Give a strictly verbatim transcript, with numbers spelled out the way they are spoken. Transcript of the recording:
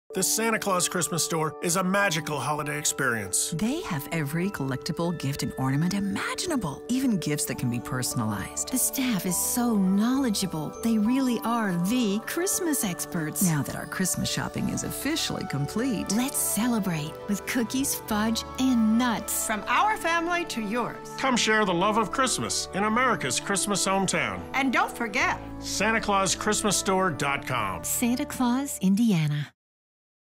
The Santa Claus Christmas Store is a magical holiday experience. They have every collectible gift and ornament imaginable, even gifts that can be personalized. The staff is so knowledgeable. They really are the Christmas experts. Now that our Christmas shopping is officially complete, let's celebrate with cookies, fudge, and nuts. From our family to yours. Come share the love of Christmas in America's Christmas hometown. And don't forget, Santa Claus Christmas Store dot com. Santa Claus, Indiana.